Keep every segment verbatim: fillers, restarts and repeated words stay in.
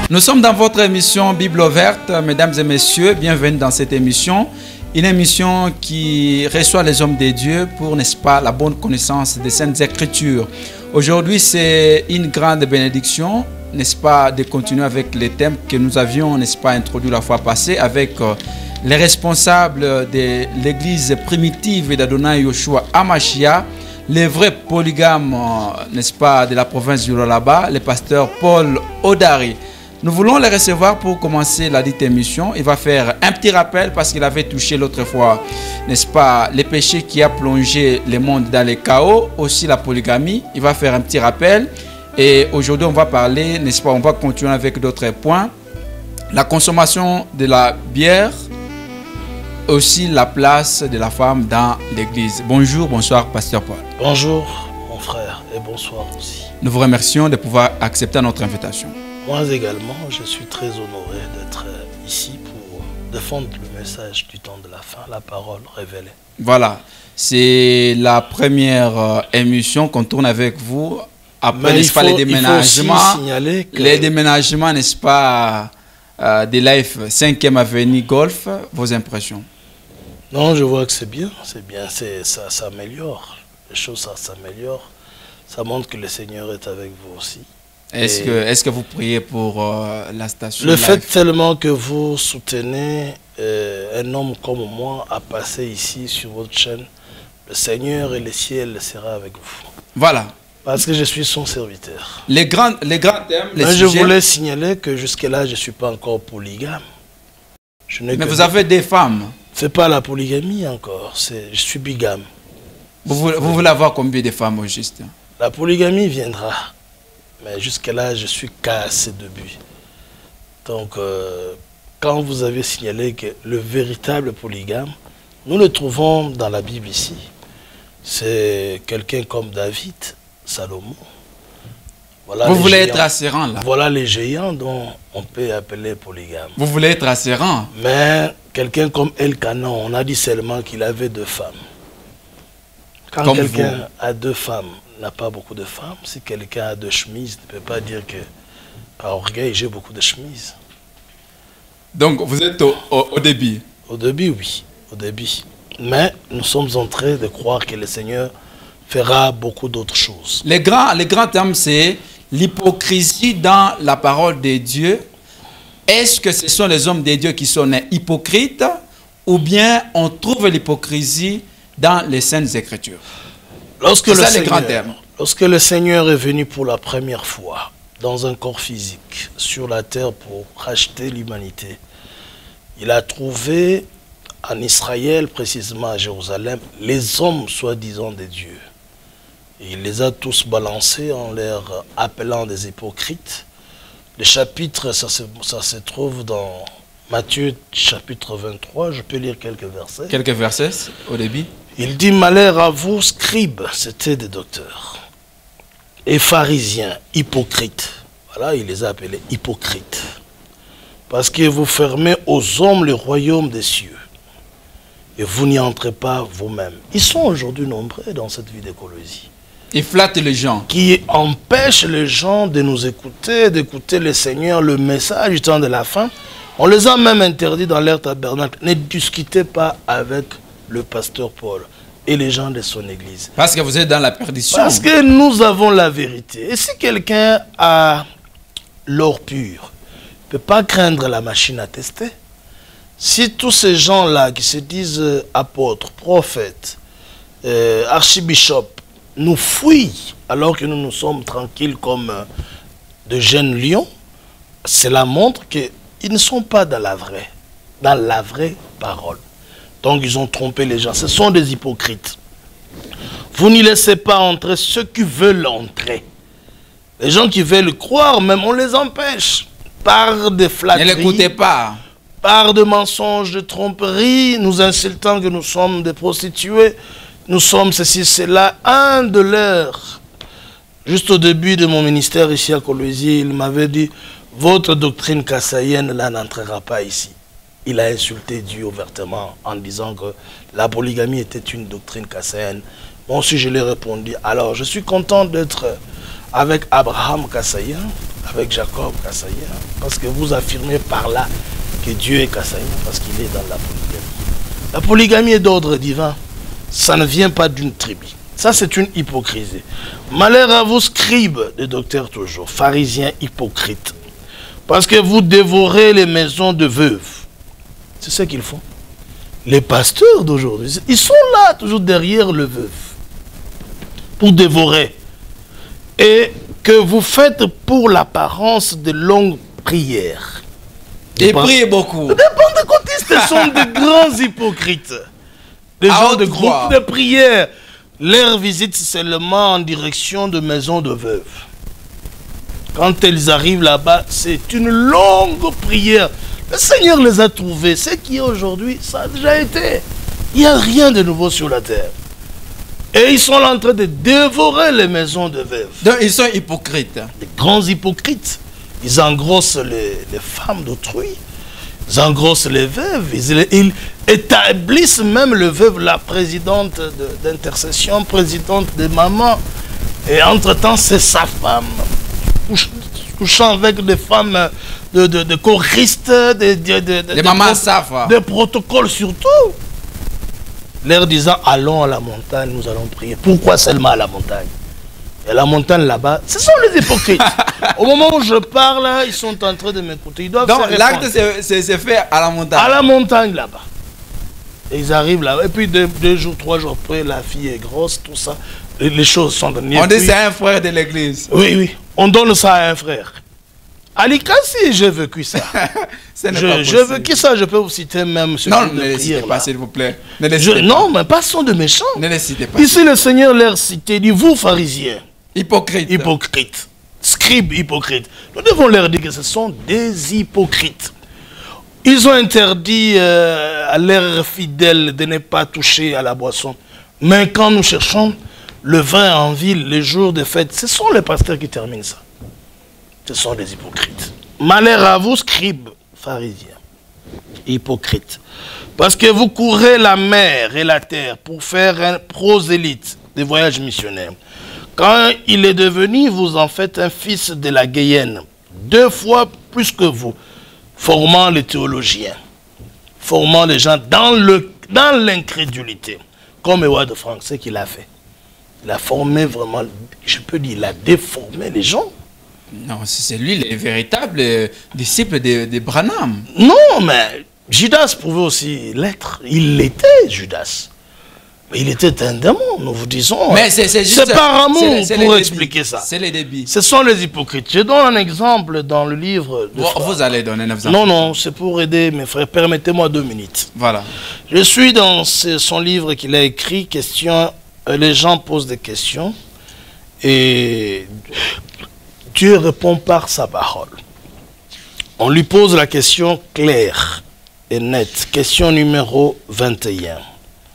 Nous sommes dans votre émission Bible ouverte, mesdames et messieurs, bienvenue dans cette émission. Une émission qui reçoit les hommes de Dieu pour, n'est-ce pas, la bonne connaissance des Saintes Écritures. Aujourd'hui, c'est une grande bénédiction, n'est-ce pas, de continuer avec les thèmes que nous avions, n'est-ce pas, introduits la fois passée avec euh, les responsables de l'église primitive d'Adonai Yoshua Amashia, les vrais polygames, euh, n'est-ce pas, de la province du Lualaba, le pasteur Paul Odari. Nous voulons le recevoir pour commencer la dite émission. Il va faire un petit rappel parce qu'il avait touché l'autre fois, n'est-ce pas, les péchés qui a plongé le monde dans le chaos, aussi la polygamie. Il va faire un petit rappel. Et aujourd'hui, on va parler, n'est-ce pas, on va continuer avec d'autres points. La consommation de la bière, aussi la place de la femme dans l'église. Bonjour, bonsoir, pasteur Paul. Bonjour, mon frère, et bonsoir aussi. Nous vous remercions de pouvoir accepter notre invitation. Moi également, je suis très honoré d'être ici pour défendre le message du temps de la fin, la parole révélée. Voilà, c'est la première euh, émission qu'on tourne avec vous. Après, n'est-ce pas, les déménagements, que... les déménagements, n'est-ce pas, euh, de Life cinquième Avenue Golf, vos impressions? Non, je vois que c'est bien, c'est bien, ça s'améliore, les choses ça s'améliorent, ça montre que le Seigneur est avec vous aussi. Est-ce que, est-ce que vous priez pour euh, la station? Le live? fait tellement que vous soutenez euh, un homme comme moi à passer ici sur votre chaîne, le Seigneur et le ciel sera avec vous. Voilà. Parce que je suis son serviteur. Les grands, les grands thèmes, les Mais je sujets... voulais signaler que jusque-là, je ne suis pas encore polygame. Je Mais vous avez des femmes. Ce n'est pas la polygamie encore, je suis bigame. Vous voulez, vous voulez avoir combien de femmes au juste? La polygamie viendra. Mais jusque-là, je suis qu'à ce début. Donc, euh, quand vous avez signalé que le véritable polygame, nous le trouvons dans la Bible ici. C'est quelqu'un comme David, Salomon. Voilà vous voulez géants. être assez rang là. Voilà les géants dont on peut appeler polygame. Vous voulez être assez rang. Mais quelqu'un comme Elkanah, on a dit seulement qu'il avait deux femmes. Quand quelqu'un a deux femmes, n'a pas beaucoup de femmes. Si quelqu'un a deux chemises, ne peut pas dire que par orgueil, j'ai beaucoup de chemises. Donc vous êtes au, au, au début? Au début, oui. Au début. Mais nous sommes en train de croire que le Seigneur fera beaucoup d'autres choses. Les grands, les grands termes, c'est l'hypocrisie dans la parole de Dieu. Est-ce que ce sont les hommes de Dieu qui sont hypocrites ou bien on trouve l'hypocrisie dans les Saintes Écritures? Lorsque le, ça, Seigneur, les grands lorsque le Seigneur est venu pour la première fois dans un corps physique sur la terre pour racheter l'humanité, il a trouvé en Israël, précisément à Jérusalem, les hommes soi-disant de Dieu. Et il les a tous balancés en leur appelant des hypocrites. Le chapitre, ça se, ça se trouve dans Matthieu chapitre vingt-trois, je peux lire quelques versets. Quelques versets au début. Il dit, malheur à vous, scribes, c'était des docteurs, et pharisiens, hypocrites. Voilà, il les a appelés hypocrites. Parce que vous fermez aux hommes le royaume des cieux, et vous n'y entrez pas vous-même. Ils sont aujourd'hui nombreux dans cette vie d'écologie. Ils flattent les gens. Qui empêchent les gens de nous écouter, d'écouter le Seigneur, le message du temps de la fin. On les a même interdits dans leur tabernacle. Ne discutez pas avec le pasteur Paul et les gens de son église. Parce que vous êtes dans la perdition. Parce que nous avons la vérité. Et si quelqu'un a l'or pur, il ne peut pas craindre la machine à tester. Si tous ces gens-là qui se disent euh, apôtres, prophètes, euh, archibishops, nous fuient alors que nous nous sommes tranquilles comme euh, de jeunes lions, cela montre qu'ils ne sont pas dans la vraie, dans la vraie parole. Donc ils ont trompé les gens. Ce sont des hypocrites. Vous n'y laissez pas entrer ceux qui veulent entrer. Les gens qui veulent croire, même on les empêche. Par des flatteries. Ne l'écoutez pas. Par de mensonges, de tromperies, nous insultant que nous sommes des prostituées. Nous sommes ceci, cela. Un de leurs, juste au début de mon ministère ici à Colosie, il m'avait dit, votre doctrine kassaïenne là n'entrera pas ici. Il a insulté Dieu ouvertement en disant que la polygamie était une doctrine kassaïenne. Moi aussi je lui ai répondu, alors je suis content d'être avec Abraham Kassaïen, avec Jacob Kassaïen, parce que vous affirmez par là que Dieu est Kassaïen, parce qu'il est dans la polygamie. La polygamie est d'ordre divin, ça ne vient pas d'une tribu. Ça, c'est une hypocrisie. Malheur à vous, scribes, des docteurs toujours, pharisiens hypocrites, parce que vous dévorez les maisons de veuves. C'est ce qu'ils font. Les pasteurs d'aujourd'hui, ils sont là, toujours derrière le veuf, pour dévorer. Et que vous faites pour l'apparence de longues prières. Et priez beaucoup. Les pentecôtistes sont de grands hypocrites. Des À gens de haute groupes voix. de prière. Leur visite seulement en direction de maisons de veuves. Quand elles arrivent là-bas, c'est une longue prière. Le Seigneur les a trouvés. Ce qui est aujourd'hui, ça a déjà été. Il n'y a rien de nouveau sur la terre. Et ils sont là en train de dévorer les maisons de veuves. Donc ils sont hypocrites. Des grands hypocrites. Ils engrossent les, les femmes d'autrui. Ils engrossent les veuves. Ils, ils établissent même le veuve, la présidente d'intercession, présidente des mamans. Et entre-temps, c'est sa femme. Couch, couchant avec des femmes de, de, de choristes, de, de, de, de, Les mamans de, savent. de protocoles surtout. Leur disant, allons à la montagne, nous allons prier. Pourquoi seulement à la montagne? Et la montagne là-bas, ce sont les hypocrites. Au moment où je parle, ils sont en train de m'écouter. Ils doivent Donc se l'acte répondre. c'est fait à la montagne. À la montagne là-bas. Et ils arrivent là. Et puis deux, deux jours, trois jours après, la fille est grosse, tout ça. Les, les choses sont données. On dit puis, c'est un frère de l'église. oui, oui. On donne ça à un frère. À l'Ikassi, j'ai vécu ça. Ce n'est pas Je, possible. j'ai vécu ça, je peux vous citer même ce Non, type ne de les citez prière, pas là. s'il vous plaît. Ne les Je- citez pas. non, mais passons de méchants. Ne les citez pas. Ici, le Seigneur leur citait, dit, vous pharisiens, Hypocrite. hypocrites, scribes hypocrites. Nous devons leur dire que ce sont des hypocrites. Ils ont interdit euh, à leurs fidèles de ne pas toucher à la boisson. Mais quand nous cherchons le vin en ville, les jours de fête, ce sont les pasteurs qui terminent ça. Ce sont des hypocrites. Malheur à vous, scribes, pharisiens, hypocrites. Parce que vous courez la mer et la terre pour faire un prosélyte des voyages missionnaires. Quand il est devenu, vous en faites un fils de la Guyenne, deux fois plus que vous, formant les théologiens, formant les gens dans le dans l'incrédulité, comme Ewad Frank, ce qu'il a fait. Il a formé vraiment, je peux dire, il a déformé les gens. Non, c'est lui le véritable euh, disciple de, de Branham. Non, mais Judas pouvait aussi l'être. Il l'était, Judas. Mais il était un démon, nous vous disons. Mais c'est c'est juste. C'est par amour c'est- c'est les pour débits. expliquer ça. C'est les débits. Ce sont les hypocrites. Je donne un exemple dans le livre. De Vous, Fra- vous allez donner neuf ans. Non, non, c'est pour aider mes frères. Permettez-moi deux minutes. Voilà. Je suis dans ce- son livre qu'il a écrit, question, euh, les gens posent des questions et Dieu répond par sa parole. On lui pose la question claire et nette. Question numéro vingt et un.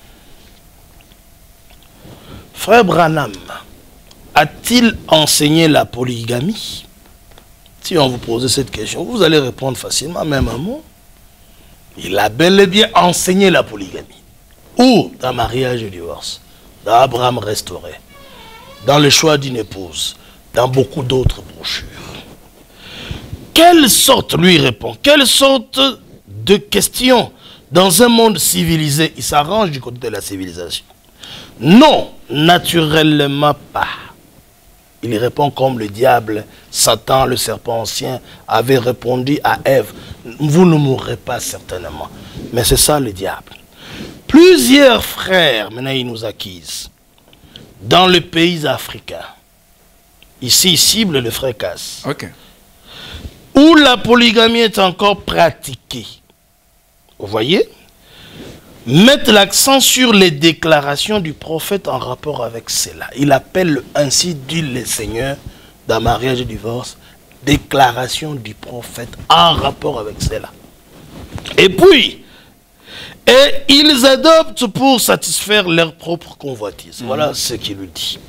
Frère Branham, a-t-il enseigné la polygamie? Si on vous pose cette question, vous allez répondre facilement, même un mot. Il a bel et bien enseigné la polygamie. Où? Dans mariage et divorce, dans Abraham restauré, dans le choix d'une épouse, dans beaucoup d'autres brochures. Quelle sorte, lui répond, quelle sorte de questions dans un monde civilisé? Il s'arrange du côté de la civilisation. Non, naturellement pas. Il répond comme le diable, Satan, le serpent ancien, avait répondu à Ève. Vous ne mourrez pas certainement. Mais c'est ça le diable. Plusieurs frères, maintenant ils nous acquisent, dans les pays africains. Ici, il cible le frère Casse. Ok. Où la polygamie est encore pratiquée. Vous voyez? Mettent l'accent sur les déclarations du prophète en rapport avec cela. Il appelle ainsi, dit le Seigneur, dans mariage et divorce, déclaration du prophète en rapport avec cela. Et puis, et ils adoptent pour satisfaire leur propre convoitise. Voilà mmh. ce qu'il lui dit.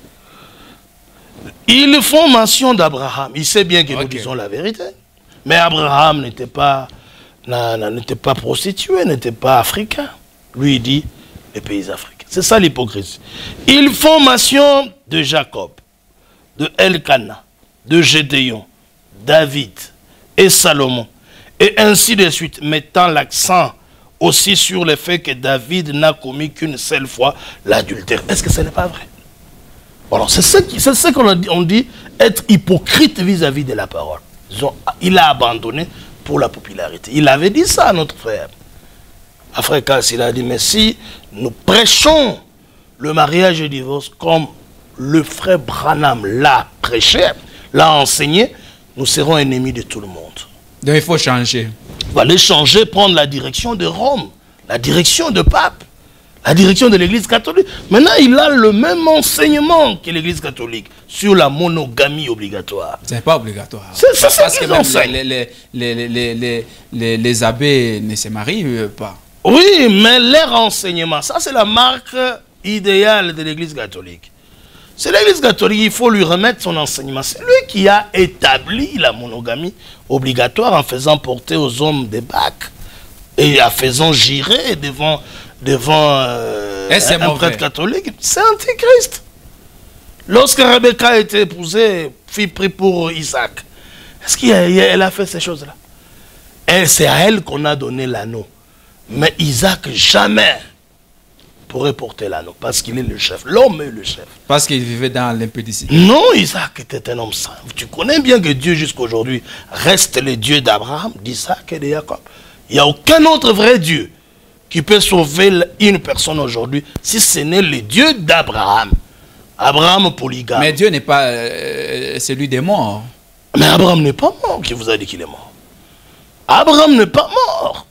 Ils font mention d'Abraham. Il sait bien que okay. nous disons la vérité. Mais Abraham n'était pas, n'était pas prostitué, n'était pas africain. Lui, il dit les pays africains. C'est ça l'hypocrisie. Ils font mention de Jacob, de Elkana, de Gédéon, David et Salomon, et ainsi de suite, mettant l'accent aussi sur le fait que David n'a commis qu'une seule fois l'adultère. Est-ce que ce n'est pas vrai? Voilà, c'est ce qu'on dit, on dit être hypocrite vis-à-vis de la parole. Ils ont, il a abandonné pour la popularité. Il avait dit ça à notre frère. À frère Cass, il a dit, mais si nous prêchons le mariage et le divorce comme le frère Branham l'a prêché, l'a enseigné, nous serons ennemis de tout le monde. Donc il faut changer. Il va aller changer, prendre la direction de Rome, la direction de Pape, la direction de l'Église catholique. Maintenant, il a le même enseignement que l'Église catholique sur la monogamie obligatoire. Ce n'est pas obligatoire. C'est ça, parce que même les, les, les, les, les, les, les, les abbés ne se marient pas. Oui, mais leur enseignement, ça c'est la marque idéale de l'Église catholique. C'est l'Église catholique, il faut lui remettre son enseignement. C'est lui qui a établi la monogamie obligatoire en faisant porter aux hommes des bacs et en faisant girer devant, devant euh, un, un prêtre catholique. C'est antichrist. Lorsque Rebecca a été épousée, fille prise pour Isaac, est-ce qu'elle a fait ces choses-là? C'est à elle qu'on a donné l'anneau. Mais Isaac, jamais pourrait porter l'anneau, parce qu'il est le chef. L'homme est le chef. Parce qu'il vivait dans l'impudicité. Non, Isaac était un homme saint. Tu connais bien que Dieu, jusqu'à aujourd'hui, reste le Dieu d'Abraham, d'Isaac et de Jacob. Il n'y a aucun autre vrai Dieu qui peut sauver une personne aujourd'hui, si ce n'est le Dieu d'Abraham. Abraham polygame. Mais Dieu n'est pas euh, celui des morts. Mais Abraham n'est pas mort. Qui vous a dit qu'il est mort? Abraham n'est pas mort.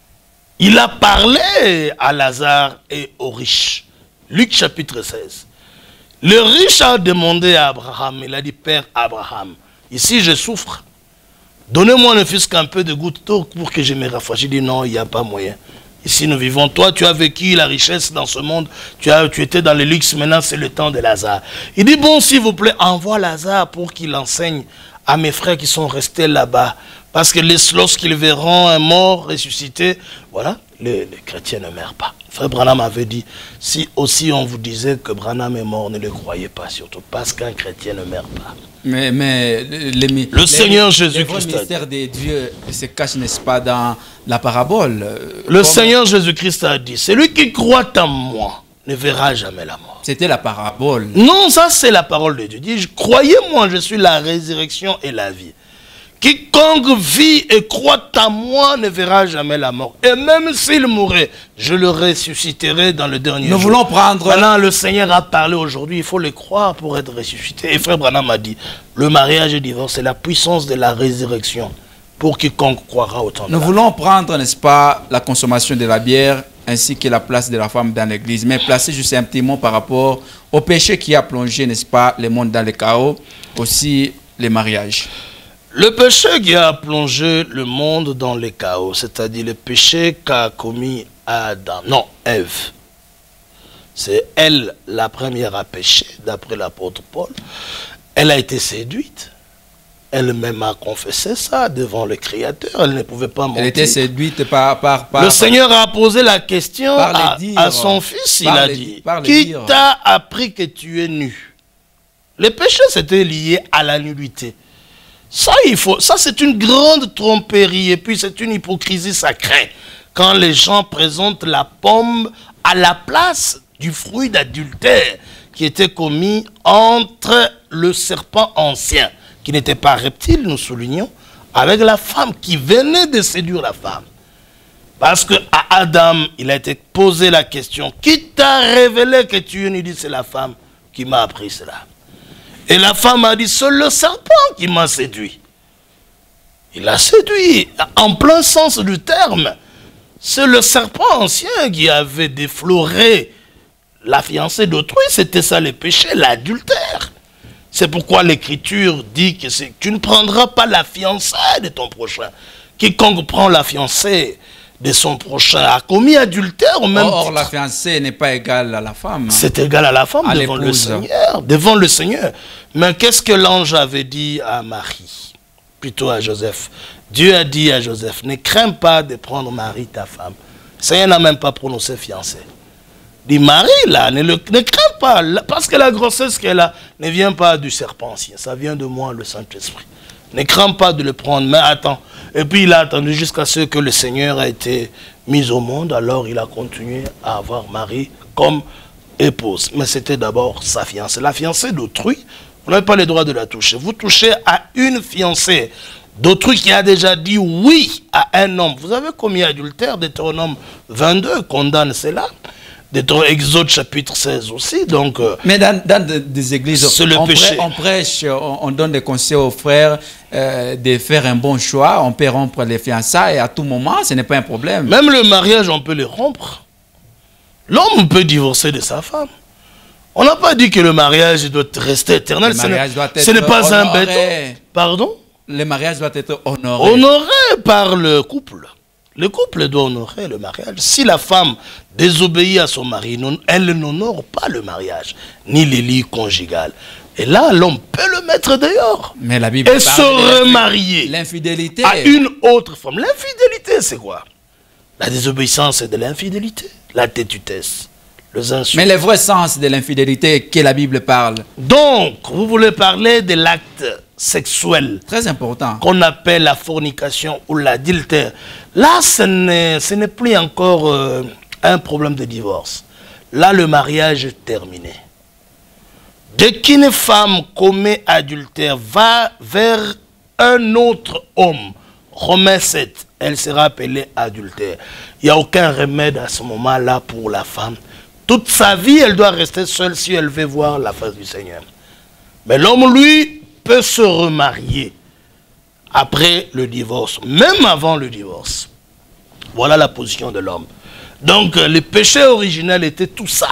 Il a parlé à Lazare et aux riches. Luc chapitre seize. Le riche a demandé à Abraham, il a dit, Père Abraham, ici je souffre. Donnez-moi ne fût-ce qu'un peu de goutte d'eau pour que je me rafraîchisse. Il dit, non, il n'y a pas moyen. Ici nous vivons. Toi, tu as vécu la richesse dans ce monde. Tu, as, tu étais dans le luxe. Maintenant, c'est le temps de Lazare. Il dit, bon, s'il vous plaît, envoie Lazare pour qu'il enseigne à mes frères qui sont restés là-bas. Parce que lorsqu'ils verront un mort ressuscité, voilà, les, les chrétiens ne meurent pas. Frère Branham avait dit, si aussi on vous disait que Branham est mort, ne le croyez pas, surtout parce qu'un chrétien ne meurt pas. Mais, mais les, les, le Seigneur Jésus-Christ. Le mystère des dieux se cache, n'est-ce pas, dans la parabole. Le Comme... Seigneur Jésus-Christ a dit, celui qui croit en moi ne verra jamais la mort. C'était la parabole. Non, ça c'est la parole de Dieu. Il dit, croyez-moi, je suis la résurrection et la vie. Quiconque vit et croit en moi ne verra jamais la mort. Et même s'il mourait, je le ressusciterai dans le dernier jour. Nous voulons prendre... Maintenant, le Seigneur a parlé aujourd'hui, il faut le croire pour être ressuscité. Et frère Branham a dit, le mariage et le divorce, c'est la puissance de la résurrection pour quiconque croira autant. Nous voulons prendre, n'est-ce pas, la consommation de la bière ainsi que la place de la femme dans l'église, mais placer juste un petit mot par rapport au péché qui a plongé, n'est-ce pas, le monde dans le chaos, aussi les mariages. Le péché qui a plongé le monde dans le chaos, c'est-à-dire le péché qu'a commis Adam, non, Ève. C'est elle la première à pécher, d'après l'apôtre Paul. Elle a été séduite. Elle-même a confessé ça devant le Créateur. Elle ne pouvait pas mentir. Elle était séduite par... par, par le Seigneur a posé la question à, dire, à son fils. Il a dit, qui t'a appris que tu es nu? Le péché, c'était lié à la nudité. Ça, il faut, ça c'est une grande tromperie et puis c'est une hypocrisie sacrée. Quand les gens présentent la pomme à la place du fruit d'adultère qui était commis entre le serpent ancien, qui n'était pas reptile, nous soulignons, avec la femme qui venait de séduire la femme. Parce qu'à Adam, il a été posé la question, qui t'a révélé que tu es nu? Il dit, c'est la femme qui m'a appris cela. Et la femme a dit, c'est le serpent qui m'a séduit. Il a séduit, en plein sens du terme. C'est le serpent ancien qui avait défloré la fiancée d'autrui. C'était ça le péché, l'adultère. C'est pourquoi l'Écriture dit que tu ne prendras pas la fiancée de ton prochain. Quiconque prend la fiancée de son prochain a commis adultère au même Or, titre. la fiancée n'est pas égale à la femme. C'est égal à la femme à devant le Seigneur. Devant le Seigneur. Mais qu'est-ce que l'ange avait dit à Marie? Plutôt à Joseph. Dieu a dit à Joseph, ne crains pas de prendre Marie, ta femme. Le Seigneur n'a même pas prononcé fiancée. Dit Marie, là, ne, le, ne crains pas. Parce que la grossesse qu'elle a ne vient pas du serpent ancien. Ça vient de moi, le Saint-Esprit. Ne crains pas de le prendre, mais attends. Et puis il a attendu jusqu'à ce que le Seigneur a été mis au monde. Alors il a continué à avoir Marie comme épouse. Mais c'était d'abord sa fiancée. La fiancée d'autrui, vous n'avez pas le droit de la toucher. Vous touchez à une fiancée d'autrui qui a déjà dit oui à un homme. Vous avez commis adultère, Deutéronome vingt-deux condamne cela. Exode chapitre seize aussi. Donc, mais dans, dans des églises, le on, péché. Prêche, on prêche, on, on donne des conseils aux frères euh, de faire un bon choix. On peut rompre les fiançailles à tout moment, ce n'est pas un problème. Même le mariage, on peut le rompre. L'homme peut divorcer de sa femme. On n'a pas dit que le mariage doit rester éternel. Ce n'est pas honoré. Un béton. Pardon? Le mariage doit être honoré. Honoré par le couple. Le couple doit honorer le mariage. Si la femme désobéit à son mari, non, elle n'honore pas le mariage, ni les lits conjugales. Et là, l'homme peut le mettre dehors. Mais la Bible et se remarier l'infidélité à une autre femme. L'infidélité, c'est quoi? La désobéissance, c'est de l'infidélité. La tétutesse, les insultes. Mais le vrai sens de l'infidélité que la Bible parle. Donc, vous voulez parler de l'acte sexuel. Très important. Qu'on appelle la fornication ou l'adultère. Là, ce n'est plus encore euh, un problème de divorce. Là, le mariage est terminé. Dès qu'une femme commet adultère, va vers un autre homme, Romains sept, elle sera appelée adultère. Il n'y a aucun remède à ce moment-là pour la femme. Toute sa vie, elle doit rester seule si elle veut voir la face du Seigneur. Mais l'homme, lui, peut se remarier après le divorce, même avant le divorce. Voilà la position de l'homme. Donc, le péché originel était tout ça.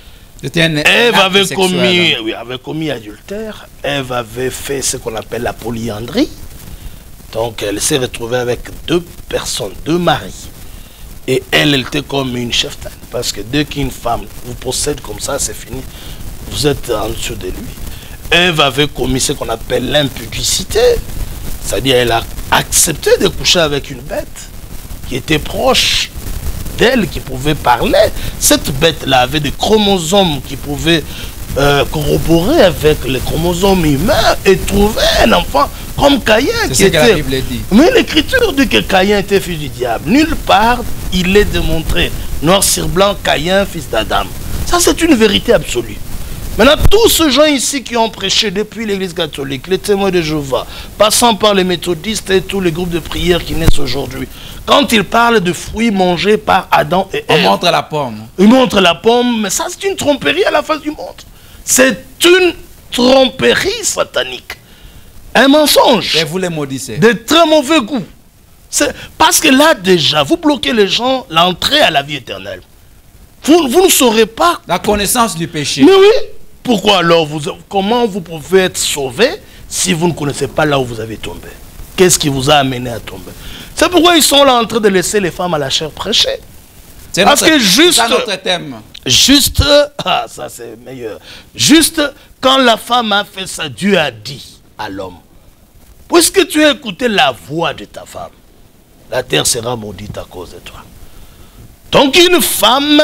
Un, Ève un avait, commis, oui, avait commis adultère. Ève avait fait ce qu'on appelle la polyandrie. Donc, elle s'est retrouvée avec deux personnes, deux maris. Et elle, elle était comme une cheftaine. Parce que dès qu'une femme vous possède comme ça, c'est fini. Vous êtes en dessous de lui. Ève avait commis ce qu'on appelle l'impudicité. C'est-à-dire qu'elle a accepté de coucher avec une bête qui était proche d'elle, qui pouvait parler. Cette bête-là avait des chromosomes qui pouvaient euh, corroborer avec les chromosomes humains et trouver un enfant comme Caïn. C'est ce que la Bible dit. Mais l'écriture dit que Caïn était fils du diable. Nulle part il est démontré, noir sur blanc, Caïn, fils d'Adam. Ça, c'est une vérité absolue. Maintenant, tous ces gens ici qui ont prêché depuis l'église catholique, les témoins de Jéhovah, passant par les méthodistes et tous les groupes de prière qui naissent aujourd'hui, quand ils parlent de fruits mangés par Adam et Ève, on montre la pomme. Ils montrent la pomme, mais ça c'est une tromperie à la face du monde. C'est une tromperie satanique. Un mensonge. Et vous les maudissez. De très mauvais goût. Parce que là déjà, vous bloquez les gens l'entrée à la vie éternelle. Vous, vous ne saurez pas. La connaissance du péché. Mais oui. Pourquoi alors, vous, comment vous pouvez être sauvé si vous ne connaissez pas là où vous avez tombé? Qu'est-ce qui vous a amené à tomber? C'est pourquoi ils sont là en train de laisser les femmes à la chair prêcher. Parce notre, que juste... c'est notre thème. Juste... Ah, ça c'est meilleur. Juste quand la femme a fait ça, Dieu a dit à l'homme, puisque tu as écouté la voix de ta femme, la terre sera maudite à cause de toi. Donc une femme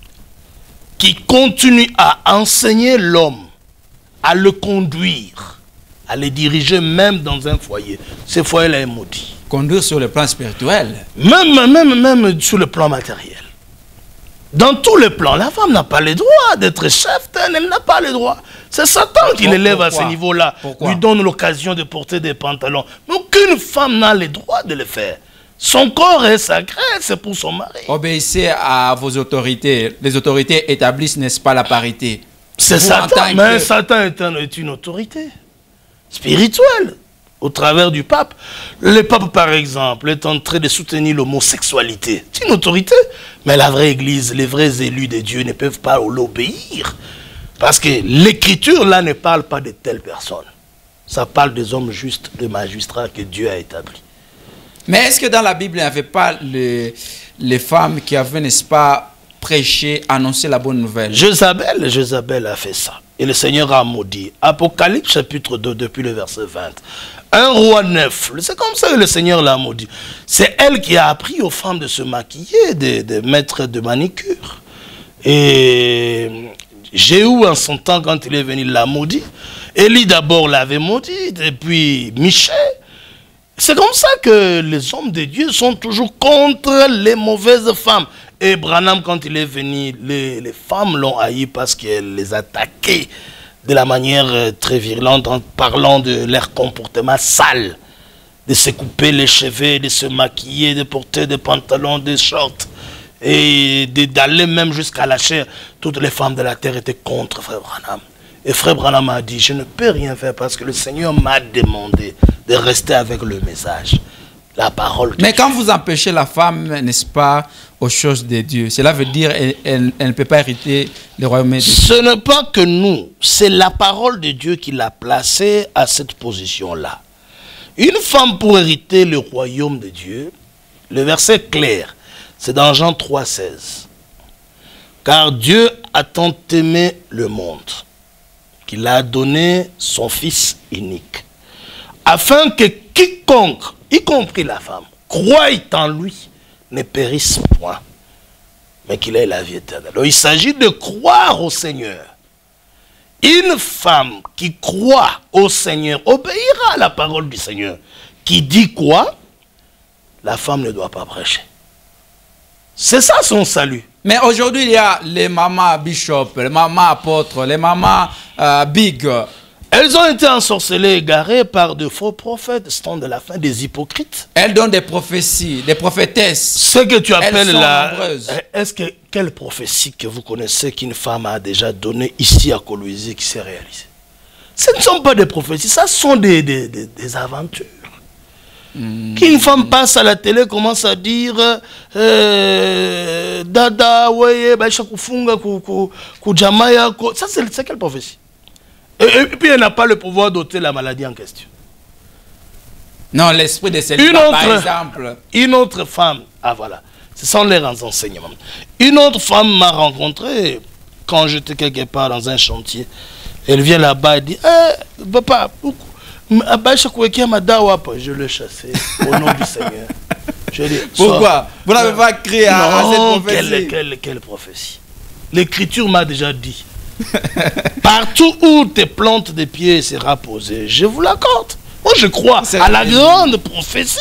qui continue à enseigner l'homme, à le conduire, à le diriger même dans un foyer. Ce foyer-là est maudit. Conduire sur le plan spirituel. Même, même, même sur le plan matériel. Dans tous les plans, la femme n'a pas le droit d'être chef, elle n'a pas le droit. C'est Satan qui l'élève à ce niveau-là, lui donne l'occasion de porter des pantalons. Mais aucune femme n'a le droit de le faire. Son corps est sacré, c'est pour son mari. Obéissez à vos autorités. Les autorités établissent, n'est-ce pas, la parité. C'est Satan, mais que... Satan est, un, est une autorité spirituelle, au travers du pape. Le pape, par exemple, est en train de soutenir l'homosexualité. C'est une autorité. Mais la vraie église, les vrais élus de Dieu ne peuvent pas l'obéir. Parce que l'écriture, là, ne parle pas de telles personnes. Ça parle des hommes justes, des magistrats que Dieu a établis. Mais est-ce que dans la Bible, il n'y avait pas les, les femmes qui avaient, n'est-ce pas, prêché, annoncé la bonne nouvelle? Jézabel, Jézabel a fait ça. Et le Seigneur a maudit. Apocalypse chapitre deux, depuis le verset vingt. Un roi neuf. C'est comme ça que le Seigneur l'a maudit. C'est elle qui a appris aux femmes de se maquiller, de, de mettre de manicure. Et Jéhu, en son temps, quand il est venu, l'a maudit. Élie d'abord l'avait maudit, et puis Michée. C'est comme ça que les hommes de Dieu sont toujours contre les mauvaises femmes. Et Branham, quand il est venu, les, les femmes l'ont haï parce qu'elle les attaquait de la manière très virulente en parlant de leur comportement sale. De se couper les cheveux, de se maquiller, de porter des pantalons, des shorts. Et d'aller même jusqu'à la chair. Toutes les femmes de la terre étaient contre Frère Branham. Et Frère Branham a dit, je ne peux rien faire parce que le Seigneur m'a demandé de rester avec le message, la parole de Mais Dieu. quand vous empêchez la femme, n'est-ce pas, aux choses de Dieu, cela veut dire qu'elle elle, elle ne peut pas hériter le royaume de Dieu. Ce n'est pas que nous, c'est la parole de Dieu qui l'a placée à cette position-là. Une femme pour hériter le royaume de Dieu, le verset clair, c'est dans Jean trois, seize. Car Dieu a tant aimé le monde qu'il a donné son Fils unique, afin que quiconque, y compris la femme, croie en lui, ne périsse point, mais qu'il ait la vie éternelle. Alors, il s'agit de croire au Seigneur. Une femme qui croit au Seigneur obéira à la parole du Seigneur. Qui dit quoi? La femme ne doit pas prêcher. C'est ça son salut. Mais aujourd'hui, il y a les mamans bishop, les mamans apôtres, les mamans euh, big. Elles ont été ensorcelées, égarées par de faux prophètes, ce sont de la fin des hypocrites. Elles donnent des prophéties, des prophétesses. Ce que tu appelles la... Est-ce que quelle prophétie que vous connaissez qu'une femme a déjà donnée ici à Coloisie qui s'est réalisée? Ce ne sont pas des prophéties, ça sont des, des, des, des aventures. Mmh. Qu'une femme passe à la télé, commence à dire euh, Dada, ouais, bah, kufunga, kujamaya, ça c'est quelle prophétie? Et, et puis elle n'a pas le pouvoir d'ôter la maladie en question. Non, l'esprit de célibat, par exemple. Une autre femme, ah voilà, ce sont les enseignements. Une autre femme m'a rencontré quand j'étais quelque part dans un chantier. Elle vient là-bas et dit, eh, papa, je l'ai chassé au nom du Seigneur. Je dis, pourquoi? Vous n'avez pas crié à, à cette prophétie? Quelle, quelle, quelle prophétie? L'écriture m'a déjà dit. Partout où tes plantes des pieds sera posée, je vous l'accorde. Moi je crois à la grande prophétie.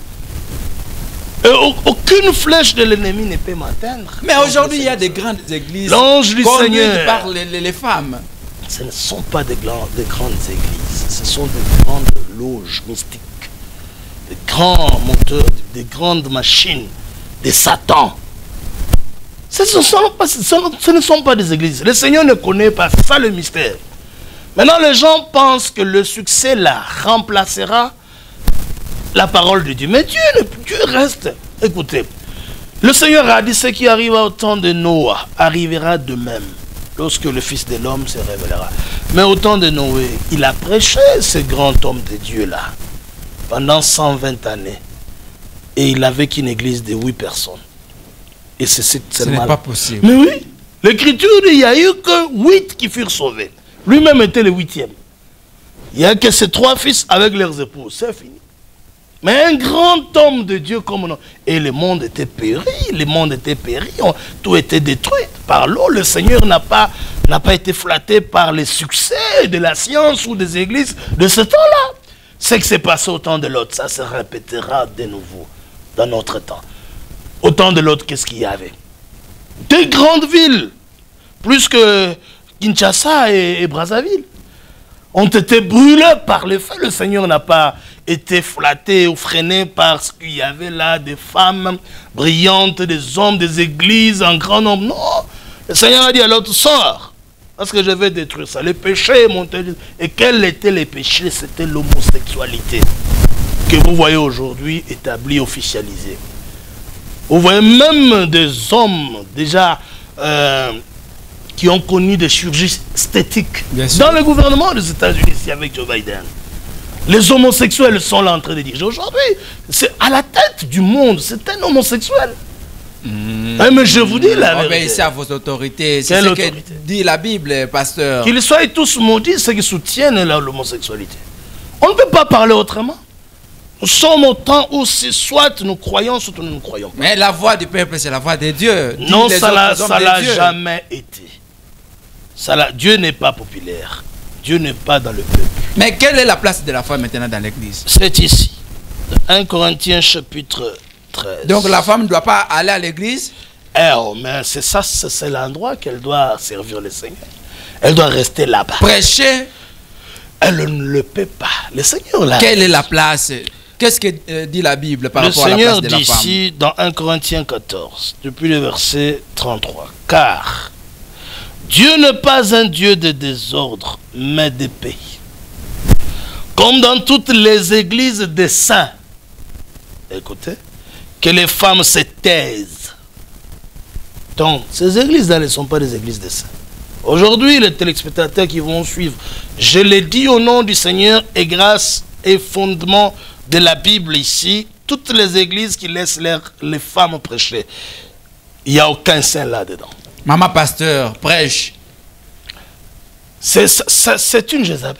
Et aucune flèche de l'ennemi ne peut m'atteindre. Mais aujourd'hui il y a des grandes églises. L'ange du Seigneur parle les, les femmes. Ce ne sont pas des, des grandes églises, ce sont des grandes loges mystiques, des grands moteurs, des grandes machines, des satans. Ce, sont pas, ce ne sont pas des églises. Le Seigneur ne connaît pas ça le mystère. Maintenant les gens pensent que le succès là remplacera la parole de Dieu. Mais Dieu, Dieu reste. Écoutez, le Seigneur a dit ce qui arrive au temps de Noé arrivera de même. Lorsque le Fils de l'homme se révélera. Mais au temps de Noé, il a prêché ce grand homme de Dieu-là pendant cent vingt années. Et il n'avait qu'une église de huit personnes. Et c'est Ce n'est pas possible. Mais oui, l'écriture dit il n'y a eu que huit qui furent sauvés. Lui-même était le huitième. Il n'y a que ses trois fils avec leurs épouses. C'est fini. Mais un grand homme de Dieu comme nous. Et le monde était péri, le monde était péri, on, tout était détruit par l'eau. Le Seigneur n'a pas, n'a pas été flatté par les succès de la science ou des églises de ce temps-là. Ce qui s'est passé au temps de l'autre, ça se répétera de nouveau dans notre temps. Au temps de l'autre, qu'est-ce qu'il y avait? Des grandes villes, plus que Kinshasa et, et Brazzaville, ont été brûlées par le feu. Le Seigneur n'a pas été flatté ou freiné parce qu'il y avait là des femmes brillantes, des hommes, des églises en grand nombre. Non, le Seigneur a dit à l'autre, sors, parce que je vais détruire ça. Les péchés montaient. Et quels étaient les péchés? C'était l'homosexualité que vous voyez aujourd'hui établie, officialisée. Vous voyez même des hommes déjà euh, qui ont connu des chirurgies esthétiques dans le gouvernement des États-Unis, ici avec Joe Biden. Les homosexuels sont là en train de dire. Aujourd'hui, c'est à la tête du monde, c'est un homosexuel. Mmh. Eh, mais je vous dis la vérité. Obéissez à vos autorités. C'est ce que dit la Bible, pasteur. Qu'ils soient tous maudits, ceux qui soutiennent l'homosexualité. On ne peut pas parler autrement. Nous sommes au temps où soit nous croyons, soit nous ne croyons pas. Mais la voix du peuple, c'est la voix de Dieu. Non, ça ne l'a jamais été. Ça la, Dieu n'est pas populaire. Dieu n'est pas dans le peuple. Mais quelle est la place de la femme maintenant dans l'église? C'est ici. un Corinthiens chapitre treize. Donc la femme ne doit pas aller à l'église? Eh, oh, mais c'est ça, c'est l'endroit qu'elle doit servir le Seigneur. Elle doit rester là-bas. Prêcher? Elle ne le peut pas. Le Seigneur l'a. Quelle est la place? Qu'est-ce que euh, dit la Bible par le rapport Seigneur à la place de la femme? dit ici, dans un Corinthiens quatorze, depuis le verset trente-trois, car Dieu n'est pas un Dieu de désordre, mais de paix. Comme dans toutes les églises des saints, écoutez, que les femmes se taisent. Donc, ces églises-là ne sont pas des églises des saints. Aujourd'hui, les téléspectateurs qui vont suivre, je le dis au nom du Seigneur et grâce et fondement de la Bible ici, toutes les églises qui laissent leur, les femmes prêcher, il n'y a aucun saint là-dedans. Maman pasteur, prêche. C'est une Jézabel.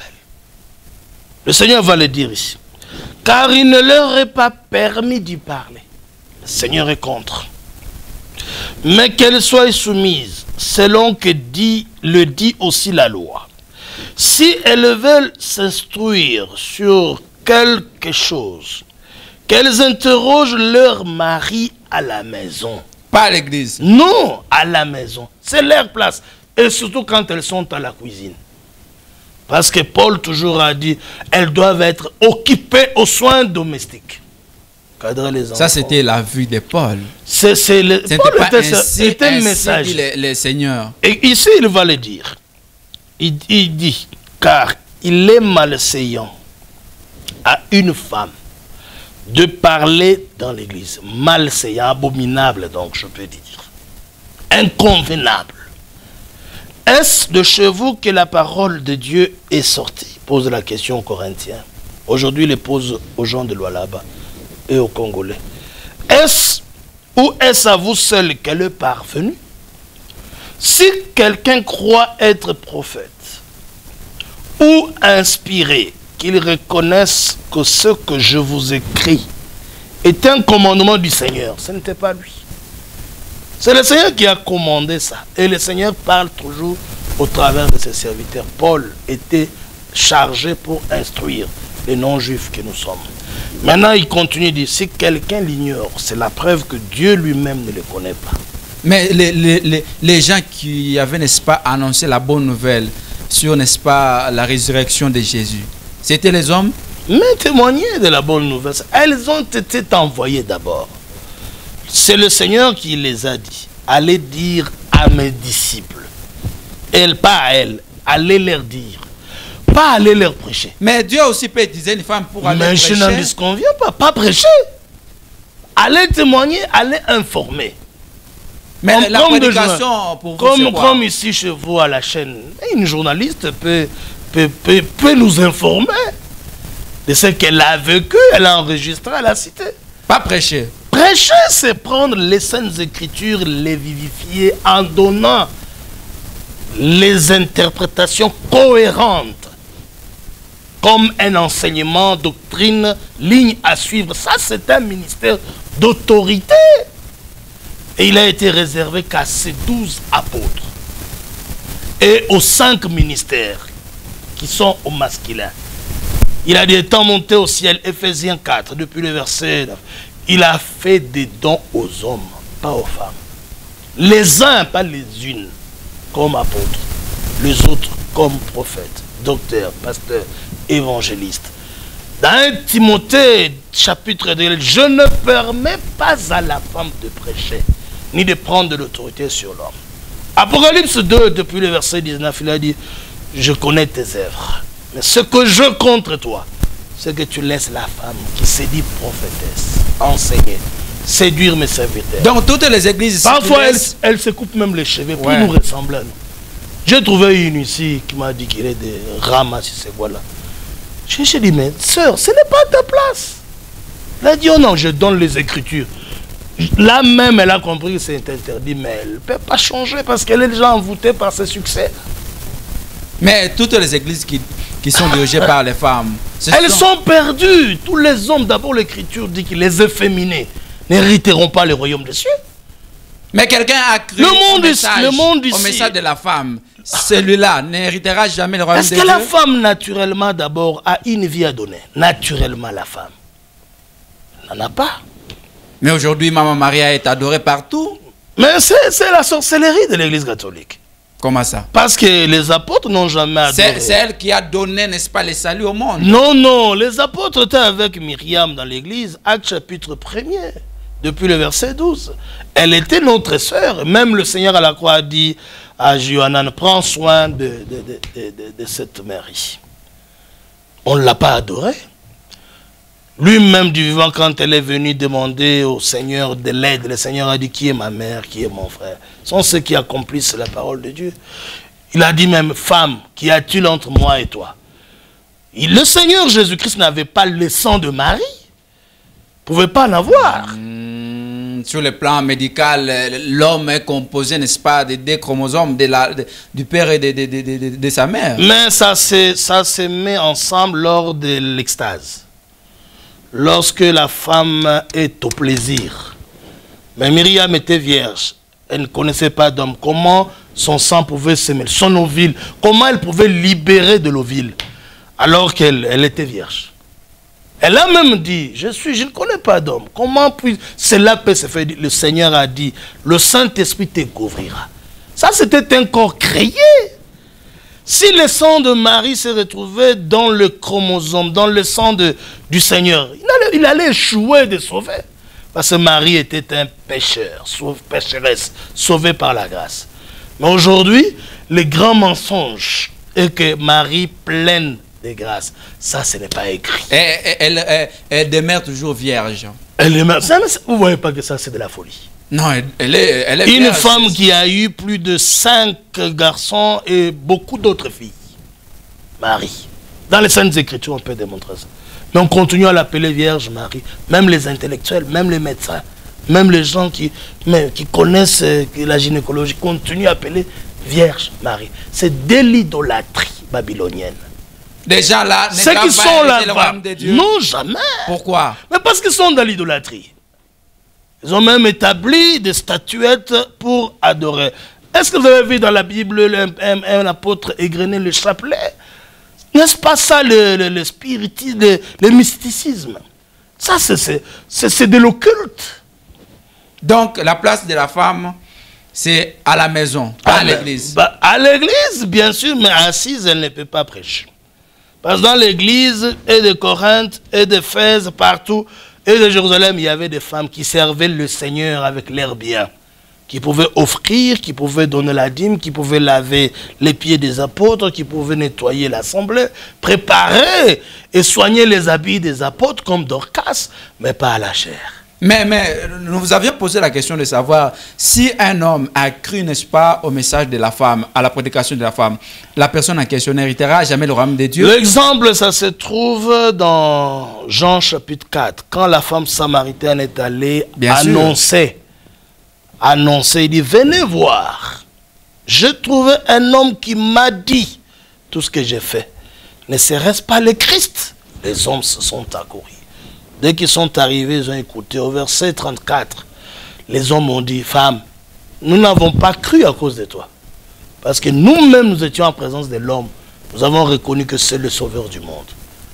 Le Seigneur va le dire ici. Car il ne leur est pas permis d'y parler. Le Seigneur est contre. Mais qu'elles soient soumises, selon que dit, le dit aussi la loi. Si elles veulent s'instruire sur quelque chose, qu'elles interrogent leur mari à la maison. Pas à l'église. Non, à la maison. C'est leur place. Et surtout quand elles sont à la cuisine. Parce que Paul toujours a dit, elles doivent être occupées aux soins domestiques. Cadrer les enfants. Ça, c'était la vue de Paul. C'est le Ce Paul pas était, ainsi, était ainsi message. dit le, le Seigneur. Et ici, il va le dire. Il, il dit, car il est malséant à une femme de parler dans l'église. Malséant, abominable, donc je peux dire. Inconvenable. Est-ce de chez vous que la parole de Dieu est sortie? Pose la question aux Corinthiens. Aujourd'hui, il les pose aux gens de Lualaba et aux Congolais. Est-ce ou est-ce à vous seul qu'elle est parvenue? Si quelqu'un croit être prophète ou inspiré, qu'il reconnaisse que ce que je vous écris est un commandement du Seigneur. Ce n'était pas lui. C'est le Seigneur qui a commandé ça. Et le Seigneur parle toujours au travers de ses serviteurs. Paul était chargé pour instruire les non-juifs que nous sommes. Maintenant, il continue de dire, si quelqu'un l'ignore, c'est la preuve que Dieu lui-même ne le connaît pas. Mais les, les, les, les gens qui avaient, n'est-ce pas, annoncé la bonne nouvelle sur, n'est-ce pas, la résurrection de Jésus, c'était les hommes? Mais témoigner de la bonne nouvelle, elles ont été envoyées d'abord. C'est le Seigneur qui les a dit. Allez dire à mes disciples. Elle, pas à elles. Allez leur dire. Pas aller leur prêcher. Mais Dieu aussi peut utiliser une femme pour aller Mais prêcher. Mais je n'en disconviens pas. Pas prêcher. Allez témoigner, allez informer. Mais comme, la comme prédication pour vous, comme, comme ici chez vous à la chaîne, une journaliste peut, peut, peut, peut nous informer de ce qu'elle a vécu, elle a enregistré, elle a cité. Pas prêcher. Prêcher, c'est prendre les saintes écritures, les vivifier en donnant les interprétations cohérentes comme un enseignement, doctrine, ligne à suivre. Ça, c'est un ministère d'autorité. Et il a été réservé qu'à ces douze apôtres et aux cinq ministères qui sont au masculin. Il a dit, étant monté au ciel, Éphésiens quatre, depuis le verset neuf, il a fait des dons aux hommes, pas aux femmes. Les uns, pas les unes, comme apôtres. Les autres, comme prophètes, docteurs, pasteurs, évangélistes. Dans Timothée, chapitre deux, je ne permets pas à la femme de prêcher, ni de prendre de l'autorité sur l'homme. Apocalypse deux, depuis le verset dix-neuf, il a dit, je connais tes œuvres. Mais ce que je contre toi, c'est que tu laisses la femme qui s'est dit prophétesse enseigner, séduire mes serviteurs. Donc toutes les églises... Parfois, elle, elle se coupe même les cheveux pour ouais. nous ressembler à nous. J'ai trouvé une ici qui m'a dit qu'il est de Rama, si c'est quoi là. J'ai dit, mais sœur, ce n'est pas ta place. Elle a dit, oh non, je donne les écritures. Là même, elle a compris que c'est interdit, mais elle ne peut pas changer parce qu'elle est déjà envoûtée par ses succès. Mais toutes les églises qui, qui sont dirigées par les femmes... Elles sont... sont perdues. Tous les hommes, d'abord l'écriture dit que les efféminés n'hériteront pas le royaume des cieux. Mais quelqu'un a cru le monde au, message, le monde au message de la femme. Celui-là n'héritera jamais le royaume des cieux. Est-ce que la femme, naturellement, d'abord, a une vie à donner? Naturellement, la femme. Ça n'a pas. Mais aujourd'hui, Maman Maria est adorée partout. Mais c'est la sorcellerie de l'Église catholique. Comment ça? Parce que les apôtres n'ont jamais adoré. C'est elle qui a donné, n'est-ce pas, le salut au monde. Non, non, les apôtres étaient avec Myriam dans l'église, Acte chapitre premier, depuis le verset douze. Elle était notre sœur. Même le Seigneur à la croix a dit à Johanan, prends soin de, de, de, de, de, de cette Marie. On ne l'a pas adorée. Lui-même du vivant, quand elle est venue demander au Seigneur de l'aide, le Seigneur a dit, qui est ma mère, qui est mon frère? Ce sont ceux qui accomplissent la parole de Dieu. Il a dit même, femme, qu'y a-t-il entre moi et toi? Il, le Seigneur Jésus-Christ n'avait pas le sang de Marie. Il ne pouvait pas en avoir. Mmh, sur le plan médical, l'homme est composé, n'est-ce pas, des deux chromosomes de la, de, du père et de, de, de, de, de, de sa mère. Mais ça se, ça se met ensemble lors de l'extase. Lorsque la femme est au plaisir. Mais Myriam était vierge. Elle ne connaissait pas d'homme. Comment son sang pouvait se mêler, son ovule, comment elle pouvait libérer de l'ovule alors qu'elle elle était vierge. Elle a même dit, je suis, je ne connais pas d'homme. Comment puis cela peut se faire? Le Seigneur a dit, le Saint-Esprit te couvrira. Ça, c'était un corps créé. Si le sang de Marie se retrouvait dans le chromosome, dans le sang de, du Seigneur, il allait, il allait échouer de sauver. Parce que Marie était un pécheur, pécheresse, sauvée par la grâce. Mais aujourd'hui, le grand mensonge est que Marie pleine de grâce, ça, ce n'est pas écrit. Elle, elle, elle, elle demeure toujours vierge. Elle demeure, ça, vous ne voyez pas que ça, c'est de la folie. Non, elle est, elle est Une vierge. femme qui a eu plus de cinq garçons et beaucoup d'autres filles. Marie. Dans les Saintes Écritures, on peut démontrer ça. Mais on continue à l'appeler Vierge Marie. Même les intellectuels, même les médecins, même les gens qui, mais, qui connaissent euh, la gynécologie continuent à appeler Vierge Marie. C'est de l'idolâtrie babylonienne. Des gens là, ne ceux qui sont là, le royaume de Dieu. non jamais. Pourquoi? Mais parce qu'ils sont dans l'idolâtrie. Ils ont même établi des statuettes pour adorer. Est-ce que vous avez vu dans la Bible un, un, un apôtre égrener le chapelet? N'est-ce pas ça le, le, le spiritisme, le, le mysticisme? Ça, c'est de l'occulte. Donc, la place de la femme, c'est à la maison, pas à l'église. Bah, à l'église, bien sûr, mais assise, elle ne peut pas prêcher. Parce que dans l'église, et de Corinthe, et d'Éphèse, partout, et de Jérusalem, il y avait des femmes qui servaient le Seigneur avec leurs biens, qui pouvaient offrir, qui pouvaient donner la dîme, qui pouvaient laver les pieds des apôtres, qui pouvaient nettoyer l'assemblée, préparer et soigner les habits des apôtres comme Dorcas, mais pas à la chair. Mais, mais nous vous avions posé la question de savoir si un homme a cru, n'est-ce pas, au message de la femme, à la prédication de la femme, la personne en question n'héritera jamais le royaume de Dieu. L'exemple, ça se trouve dans Jean chapitre quatre, quand la femme samaritaine est allée Bien annoncer, sûr. annoncer, il dit, venez voir, j'ai trouvé un homme qui m'a dit tout ce que j'ai fait. Ne serait-ce pas le Christ? Les hommes se sont accourus. Dès qu'ils sont arrivés, ils ont écouté. Au verset trente-quatre, les hommes ont dit, femme, nous n'avons pas cru à cause de toi. Parce que nous-mêmes, nous étions en présence de l'homme. Nous avons reconnu que c'est le sauveur du monde.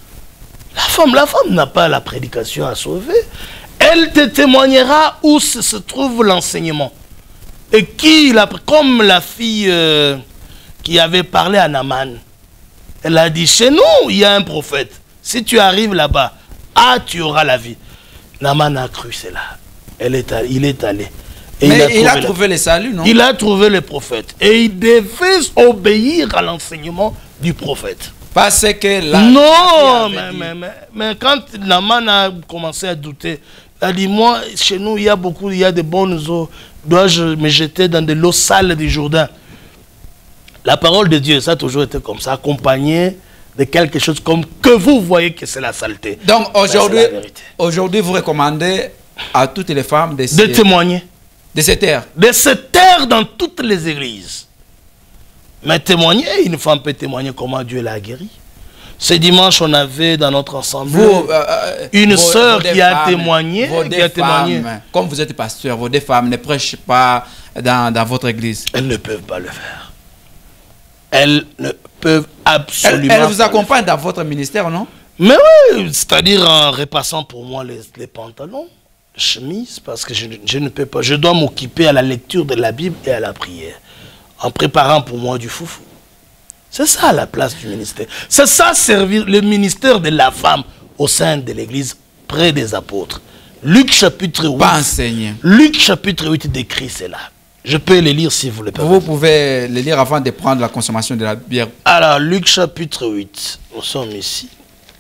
La femme, la femme n'a pas la prédication à sauver. Elle te témoignera où se, se trouve l'enseignement. Et qui, la, comme la fille euh, qui avait parlé à Naaman, elle a dit, chez nous, il y a un prophète. Si tu arrives là-bas, ah, tu auras la vie. Naaman a cru cela. Elle est allé, il est allé. Et Mais il a trouvé, il a trouvé le salut, non? Il a trouvé le prophète. Et il devait obéir à l'enseignement du prophète. Parce que là... Non, mais, mais, mais, mais quand Naaman a commencé à douter, il a dit, moi, chez nous, il y a beaucoup, il y a de bonnes eaux. Dois-je me jeter dans de l'eau sale du Jourdain? La parole de Dieu, ça a toujours été comme ça, accompagné de quelque chose comme que vous voyez que c'est la saleté. Donc aujourd'hui, aujourd'hui vous recommandez à toutes les femmes de, de témoigner. De se taire. De se taire dans toutes les églises. Mais témoigner, une femme peut témoigner comment Dieu l'a guéri. Ce dimanche, on avait dans notre ensemble vous, euh, une vos, sœur vos qui a femmes, témoigné. Qui a témoigné. Femmes, comme vous êtes pasteur, vos deux femmes ne prêchent pas dans, dans votre église. Elles ne peuvent pas le faire. Elles ne peuvent absolument Elle, elle vous accompagne dans votre ministère, non? Mais oui, c'est-à-dire en repassant pour moi les, les pantalons, chemises, parce que je, je ne peux pas. Je dois m'occuper à la lecture de la Bible et à la prière. En préparant pour moi du foufou. C'est ça la place du ministère. C'est ça servir le ministère de la femme au sein de l'église près des apôtres. Luc chapitre huit. Pas enseigné. Luc chapitre huit décrit cela. Je peux les lire si vous le permettez. Vous pouvez les lire avant de prendre la consommation de la bière. Alors, Luc chapitre huit. Nous sommes ici.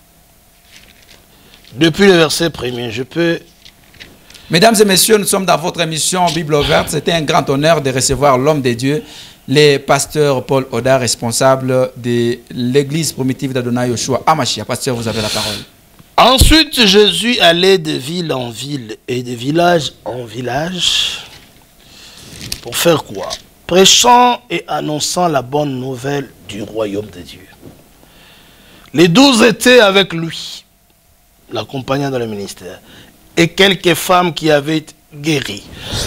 Depuis le verset premier, je peux... Mesdames et messieurs, nous sommes dans votre émission Bible ouverte. C'était un grand honneur de recevoir l'homme de Dieu, le pasteur Paul Oda, responsable de l'église primitive d'Adonai Yoshua Amashia. Pasteur, vous avez la parole. Ensuite, Jésus allait de ville en ville et de village en village. Pour faire quoi? Prêchant et annonçant la bonne nouvelle du royaume de Dieu. Les douze étaient avec lui, l'accompagnant dans le ministère, et quelques femmes qui avaient été guéries,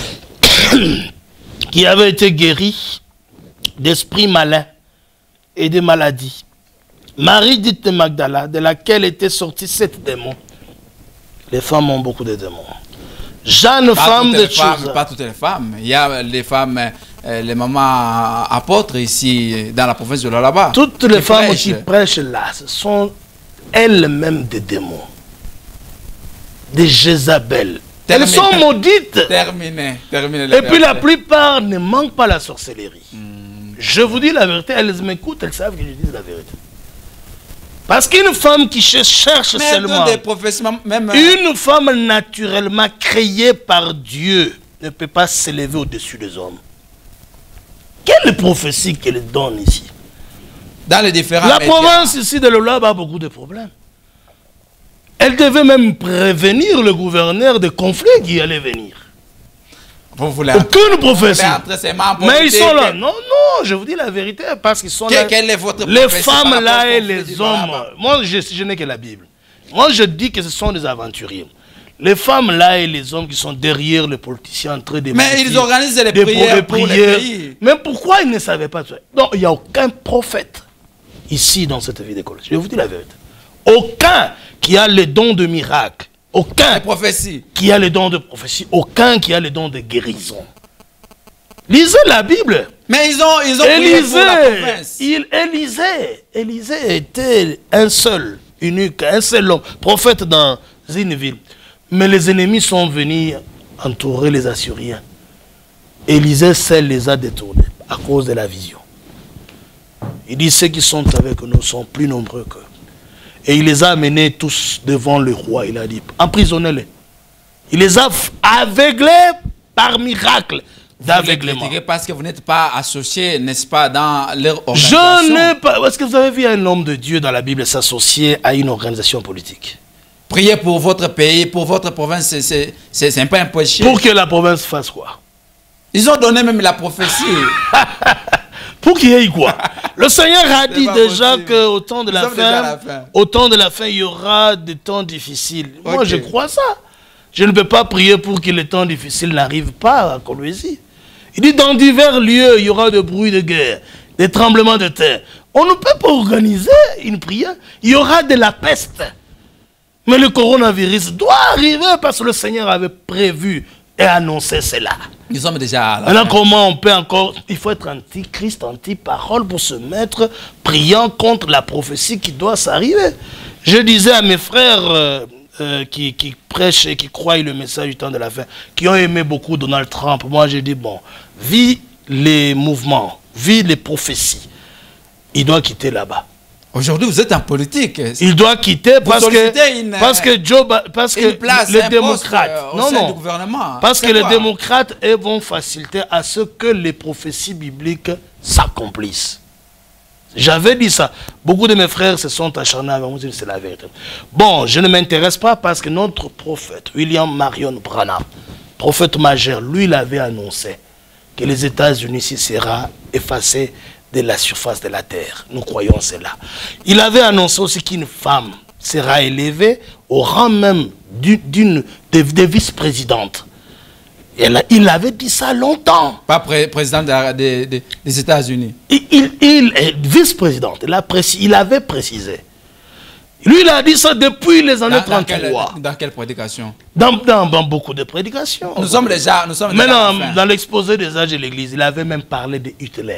qui avaient été guéries d'esprits malins et de maladies. Marie dite de Magdala, de laquelle étaient sortis sept démons. Les femmes ont beaucoup de démons. Jeanne, femme de choses. Pas toutes les femmes. Il y a les femmes, euh, les mamans apôtres ici, dans la province de là-bas. Toutes les femmes prêchent. Qui prêchent là, ce sont elles-mêmes des démons. Des Jézabel. Elles sont maudites. Terminé. Terminé. Et puis la plupart ne manquent pas la sorcellerie. Hmm. Je vous dis la vérité, elles m'écoutent, elles savent que je dis la vérité. Parce qu'une femme qui cherche mais seulement... Des même... Une femme naturellement créée par Dieu ne peut pas s'élever au-dessus des hommes. Quelle prophétie qu'elle donne ici? Dans les différents La médias. province ici de l'Olab a beaucoup de problèmes. Elle devait même prévenir le gouverneur des conflits qui allaient venir. Vous voulez aucune prophétie. Mais ils sont là. Que... Non, non, je vous dis la vérité, parce qu'ils sont que, là. Quelle est votre les femmes là et les hommes. Moi, je, je n'ai que la Bible. Moi, je dis que ce sont des aventuriers. Les femmes là et les hommes qui sont derrière les politiciens en train de... Mais ils organisent les prières pour les pays. Mais pourquoi ils ne savaient pas ça? Non, il n'y a aucun prophète ici dans cette vie d'école. Je vous dis la vérité. Aucun qui a le don de miracle. Aucun prophétie. Qui a les dons de prophétie. Aucun qui a les dons de guérison. Lisez la Bible. Mais ils ont, ils ont Élisée, pour la province. Il, Élisée, Élisée était un seul, unique, un seul homme, prophète dans une ville. Mais les ennemis sont venus entourer les Assyriens. Élisée seul les a détournés à cause de la vision. Il dit, ceux qui sont avec nous sont plus nombreux qu'eux. Et il les a amenés tous devant le roi. Il a dit, emprisonnez-les. Il les a aveuglés par miracle d'aveuglement. Parce que vous n'êtes pas associé, n'est-ce pas, dans leur organisation. Je n'ai pas... Est-ce que vous avez vu un homme de Dieu dans la Bible s'associer à une organisation politique? Priez pour votre pays, pour votre province, c'est un peu un péché. Pour que la province fasse quoi? Ils ont donné même la prophétie. Pour qu'il y ait quoi? Le Seigneur a dit déjà qu'au temps de la fin, la fin, au temps de la fin, il y aura des temps difficiles. Okay. Moi, je crois ça. Je ne peux pas prier pour que les temps difficiles n'arrivent pas à Kolwezi. Il dit, dans divers lieux, il y aura des bruits de guerre, des tremblements de terre. On ne peut pas organiser une prière. Il y aura de la peste. Mais le coronavirus doit arriver parce que le Seigneur avait prévu et annoncé cela. Nous sommes déjà là. Maintenant, comment on peut encore... Il faut être anti-Christ, anti-parole pour se mettre priant contre la prophétie qui doit s'arriver. Je disais à mes frères euh, euh, qui, qui prêchent et qui croient le message du temps de la fin, qui ont aimé beaucoup Donald Trump, moi j'ai dit, bon, vis les mouvements, vis les prophéties, il doit quitter là-bas. Aujourd'hui, vous êtes en politique. Il doit quitter parce que, une, parce que Joe, parce que place, les démocrates, au non, sein non, du gouvernement. parce que les démocrates eux, vont faciliter à ce que les prophéties bibliques s'accomplissent. J'avais dit ça. Beaucoup de mes frères se sont acharnés avec moi, c'est la vérité. Bon, je ne m'intéresse pas parce que notre prophète, William Marion Branham, prophète majeur, lui, il avait annoncé que les États-Unis s'y sera effacés de la surface de la terre. Nous croyons cela. Il avait annoncé aussi qu'une femme sera élevée au rang même d'une de, de vice-présidente. Il avait dit ça longtemps. Pas pré président de, de, de, des États-Unis. Il, il, il est vice-présidente. Il, il avait précisé. Lui, il a dit ça depuis les années Dans, dans, trente-trois. quelle, dans quelle prédication? Dans, dans, dans beaucoup de prédications. Nous sommes déjà... Nous sommes déjà Maintenant, dans l'exposé des âges de l'Église, il avait même parlé de Hitler,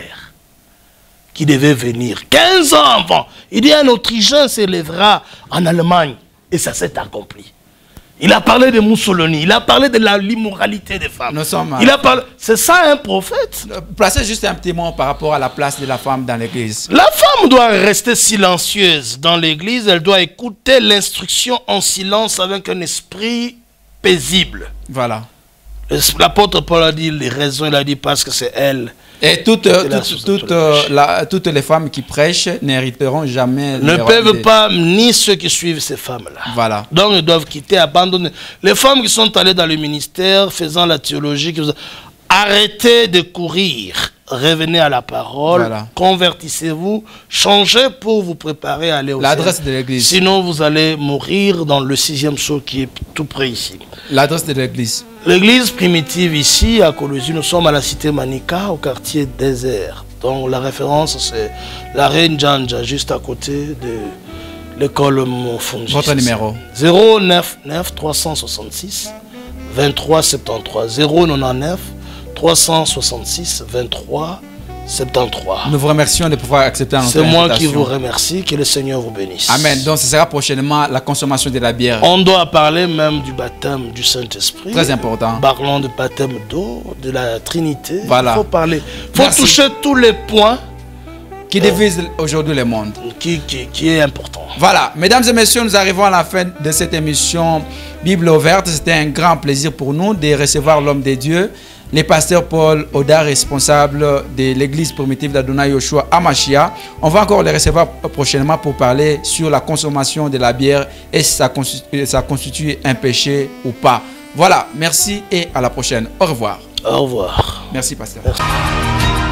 qui devait venir quinze ans avant. Il dit un Autrichien s'élèvera en Allemagne, et ça s'est accompli. Il a parlé de Mussolini, il a parlé de l'immoralité des femmes. Nous sommes... Il a parlé... C'est ça un prophète. Placez juste un petit mot par rapport à la place de la femme dans l'église. La femme doit rester silencieuse dans l'église, elle doit écouter l'instruction en silence avec un esprit paisible. Voilà. L'apôtre Paul a dit les raisons, il a dit parce que c'est elle. Et toutes, toutes, toutes, la, toutes les femmes qui prêchent n'hériteront jamais. Ne peuvent pas, ni ceux qui suivent ces femmes-là. Voilà. Donc ils doivent quitter, abandonner. Les femmes qui sont allées dans le ministère, faisant la théologie, qui... arrêtez de courir. Revenez à la parole, voilà. Convertissez-vous, changez pour vous préparer à aller au ciel. L'adresse de l'église. Sinon, vous allez mourir dans le sixième saut qui est tout près ici. L'adresse de l'église. L'église primitive ici, à Colosie, nous sommes à la cité Manica, au quartier désert. Donc la référence, c'est la Reine Janja, juste à côté de l'école Monfondji. Votre numéro? zéro neuf neuf trois cent soixante-six vingt-trois soixante-treize. zéro neuf trois cent soixante-six vingt-trois soixante-treize. Nous vous remercions de pouvoir accepter notre invitation. C'est moi invitation. qui vous remercie. Que le Seigneur vous bénisse. Amen. Donc ce sera prochainement la consommation de la bière. On doit parler même du baptême du Saint-Esprit. Très important. Parlons du baptême d'eau, de la Trinité. Voilà. Il faut parler. Il faut Merci. toucher tous les points qui divisent euh, aujourd'hui le monde. Qui, qui, qui est important. Voilà. Mesdames et messieurs, nous arrivons à la fin de cette émission Bible ouverte. C'était un grand plaisir pour nous de recevoir l'homme de Dieu, le pasteur Paul Oda, responsable de l'église primitive d'Adonai Yoshua à Machia. On va encore le recevoir prochainement pour parler sur la consommation de la bière et si ça constitue, ça constitue un péché ou pas. Voilà, merci et à la prochaine. Au revoir. Au revoir. Merci, pasteur. Merci.